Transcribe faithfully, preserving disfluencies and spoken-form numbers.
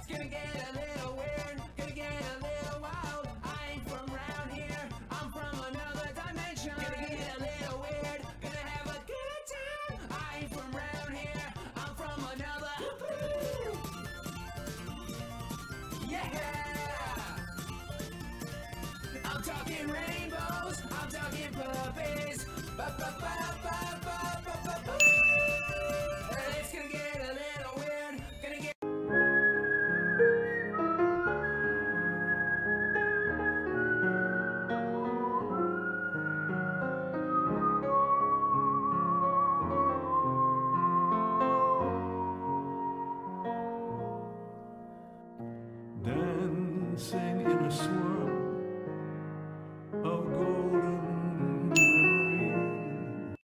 gonna get a little weird, gonna get a little wild. I ain't from around here, I'm from another dimension. Gonna get a little weird, gonna have a good time. I ain't from around here, I'm from another. Yeah! I'm talking rainbows, I'm talking puppies. Ba ba ba ba ba ba ba ba. It's gonna get a little weird, gonna get. Dancing in a swing.